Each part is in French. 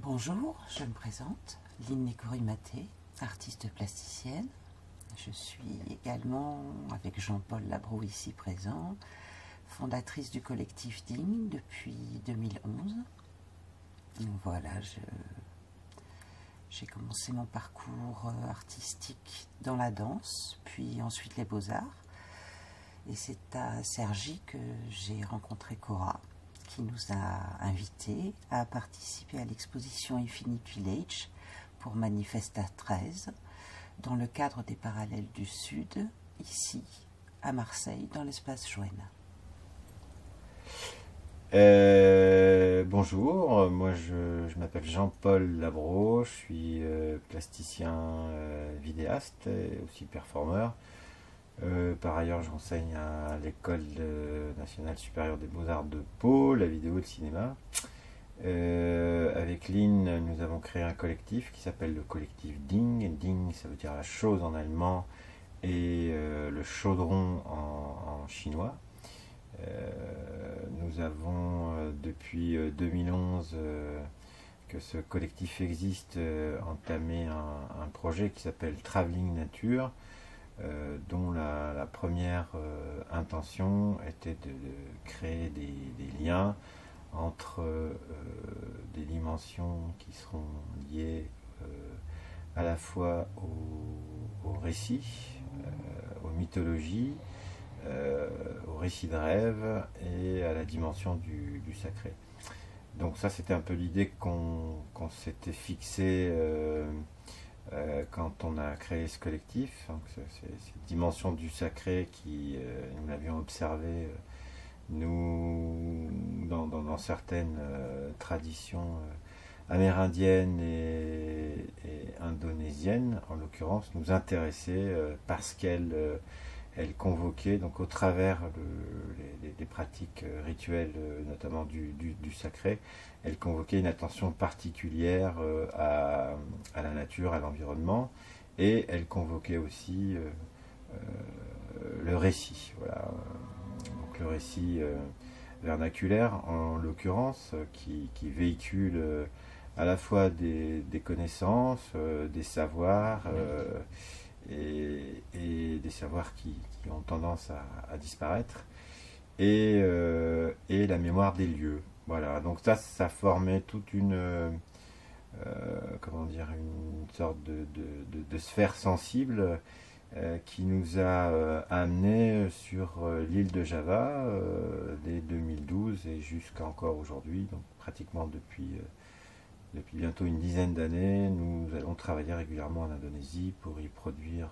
Bonjour, je me présente, Lynn Nécory-Maté, artiste plasticienne. Je suis également, avec Jean-Paul Labroue ici présent, fondatrice du collectif Ding depuis 2011. Donc voilà, j'ai commencé mon parcours artistique dans la danse, puis ensuite les beaux-arts. Et c'est à Cergy que j'ai rencontré Cora, qui nous a invités à participer à l'exposition Infinite Village pour Manifesta 13, dans le cadre des Parallèles du Sud, ici, à Marseille, dans l'espace Joanne. Bonjour, moi je m'appelle Jean-Paul Labroue, je suis plasticien vidéaste et aussi performeur. Par ailleurs, j'enseigne à l'École nationale supérieure des beaux-arts de Pau, la vidéo et le cinéma. Avec Lynn, nous avons créé un collectif qui s'appelle le collectif Ding. Ding, ça veut dire la chose en allemand et le chaudron en chinois. Nous avons depuis 2011 que ce collectif existe entamé un projet qui s'appelle Travelling Nature, dont la première intention était de créer des liens entre des dimensions qui seront liées à la fois au récit, aux mythologies, au récit de rêve et à la dimension du sacré. Donc ça, c'était un peu l'idée qu'on s'était fixée quand on a créé ce collectif. Donc c'est cette dimension du sacré qui, nous l'avions observé dans certaines traditions amérindiennes et indonésiennes, en l'occurrence, nous intéressait parce qu'elle convoquait, donc au travers les pratiques rituelles, notamment du sacré, elle convoquait une attention particulière à la nature, à l'environnement, et elle convoquait aussi le récit. Voilà. Donc le récit vernaculaire, en l'occurrence, qui véhicule à la fois des connaissances, des savoirs, et des savoirs qui ont tendance à disparaître, et la mémoire des lieux. Voilà, donc ça formait toute une sorte de sphère sensible qui nous a amené sur l'île de Java dès 2012 et jusqu'à encore aujourd'hui, donc pratiquement depuis bientôt une dizaine d'années. Nous allons travailler régulièrement en Indonésie pour y produire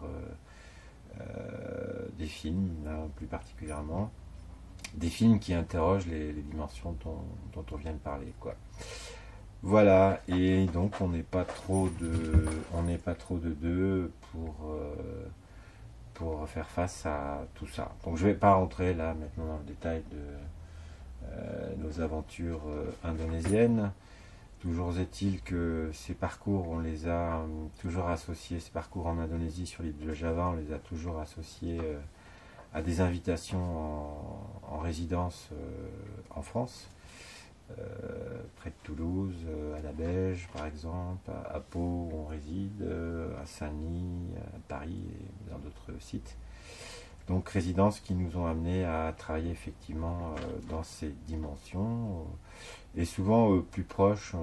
des films, là, plus particulièrement. Des films qui interrogent les dimensions dont on vient de parler, quoi. Voilà, et donc on n'est pas trop de deux pour faire face à tout ça. Donc je ne vais pas rentrer là maintenant dans le détail de nos aventures indonésiennes. Toujours est-il que ces parcours, on les a toujours associés, ces parcours en Indonésie sur l'île de Java, on les a toujours associés à des invitations en résidence en France, près de Toulouse, à la Beige par exemple, à Pau où on réside, à Saint-Denis, à Paris et dans d'autres sites. Donc résidences qui nous ont amenés à travailler effectivement dans ces dimensions et souvent plus proches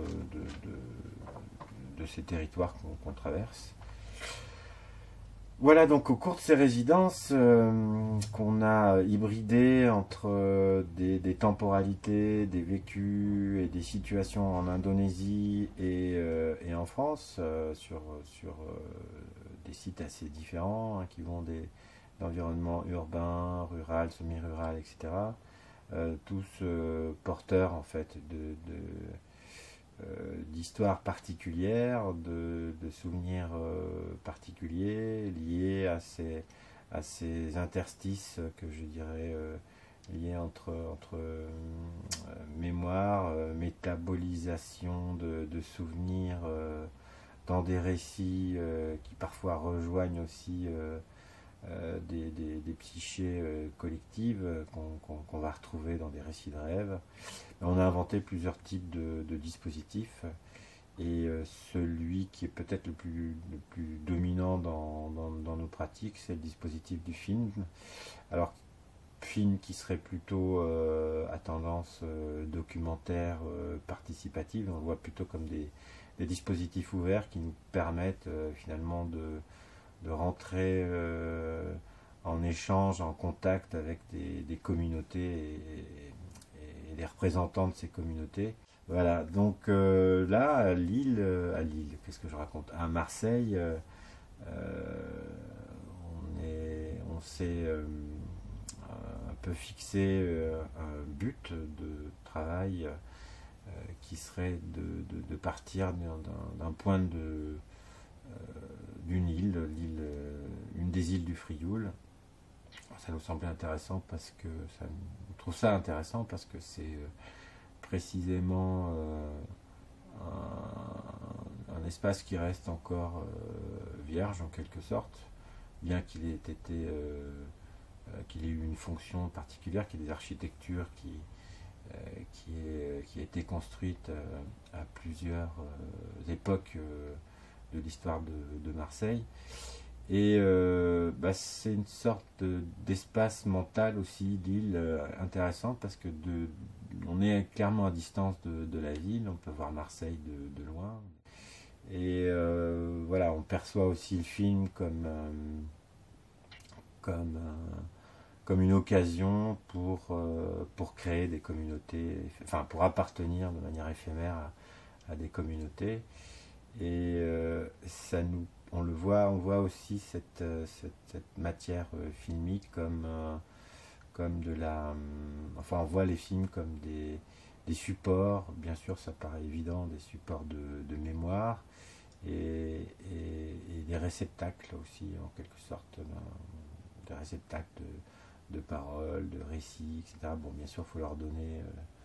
de ces territoires qu'on traverse. Voilà, donc au cours de ces résidences qu'on a hybridées entre des temporalités, des vécus et des situations en Indonésie et en France, sur des sites assez différents, hein, qui vont d'environnement urbain, rural, semi-rural, etc. Tous porteurs en fait d'histoires particulières, de souvenirs particuliers liés à ces interstices que je dirais liés entre mémoire, métabolisation de souvenirs dans des récits qui parfois rejoignent aussi des psychés collectives qu'on va retrouver dans des récits de rêve. On a inventé plusieurs types de dispositifs, et celui qui est peut-être le plus dominant dans nos pratiques, c'est le dispositif du film. Alors, film qui serait plutôt à tendance documentaire, participative, on le voit plutôt comme des dispositifs ouverts qui nous permettent finalement de rentrer en échange, en contact avec des communautés et des représentants de ces communautés. Voilà, donc là, à Lille, qu'est-ce que je raconte? À Marseille, on s'est un peu fixé un but de travail qui serait de partir d'un point d'une île, une des îles du Frioul. Ça nous semblait intéressant parce que on trouve ça intéressant parce que c'est précisément un espace qui reste encore vierge en quelque sorte, bien qu'il ait été qu'il ait eu une fonction particulière, qu'il y ait des architectures qui a été construite à plusieurs époques de l'histoire de Marseille. Et c'est une sorte d'espace mental aussi, l'île, intéressant parce que on est clairement à distance de la ville, on peut voir Marseille de loin. Et voilà, on perçoit aussi le film comme une occasion pour créer des communautés, enfin pour appartenir de manière éphémère à des communautés. Et on voit aussi cette matière filmique comme enfin on voit les films comme des supports, bien sûr ça paraît évident, des supports de mémoire et des réceptacles aussi en quelque sorte, des réceptacles de paroles, de récits, etc. Bon, bien sûr, il faut leur donner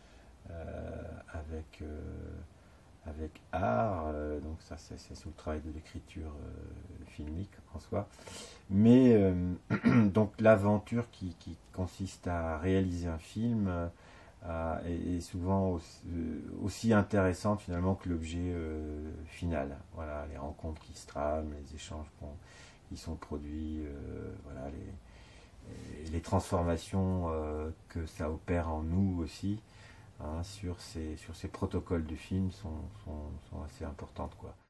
avec art, donc ça c'est sous le travail de l'écriture filmique en soi. Mais donc l'aventure qui consiste à réaliser un film est souvent aussi intéressante finalement que l'objet final. Voilà, les rencontres qui se trament, les échanges qui sont produits, voilà, les transformations que ça opère en nous aussi, hein, sur ces protocoles du film sont assez importantes, quoi.